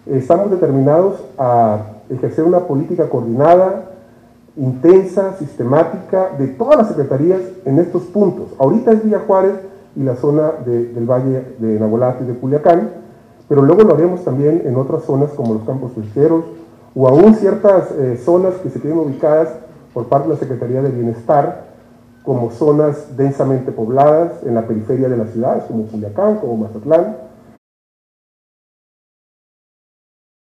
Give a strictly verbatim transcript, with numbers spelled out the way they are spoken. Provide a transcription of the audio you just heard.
Estamos determinados a ejercer una política coordinada, intensa, sistemática, de todas las secretarías en estos puntos. Ahorita es Villa Juárez y la zona de, del Valle de Nabolato y de Culiacán, pero luego lo haremos también en otras zonas como los campos pesqueros, o aún ciertas eh, zonas que se tienen ubicadas por parte de la Secretaría de Bienestar, como zonas densamente pobladas en la periferia de las ciudades, como Culiacán, como Mazatlán,